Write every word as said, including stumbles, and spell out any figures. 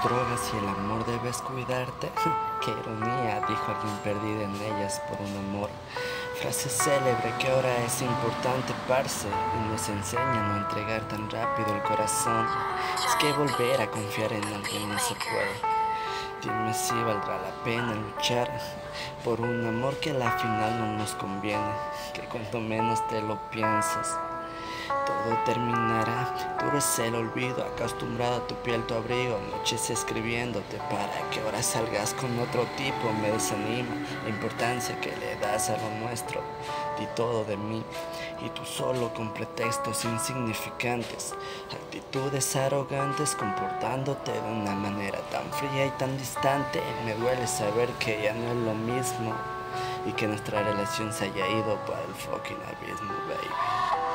drogas y el amor debes cuidarte. Qué ironía, dijo alguien perdido en ellas por un amor. Frase célebre que ahora es importante, parce, y nos enseña a no entregar tan rápido el corazón. Es que volver a confiar en alguien no se puede. Dime si valdrá la pena luchar por un amor que a la final no nos conviene, que cuanto menos te lo piensas todo terminará. Duro es el olvido, acostumbrado a tu piel, tu abrigo, noches escribiéndote para que ahora salgas con otro tipo. Me desanima la importancia que le das a lo nuestro. Di todo de mí y tú solo con pretextos insignificantes, actitudes arrogantes, comportándote de una manera tan fría y tan distante. Me duele saber que ya no es lo mismo y que nuestra relación se haya ido para el fucking abismo, baby.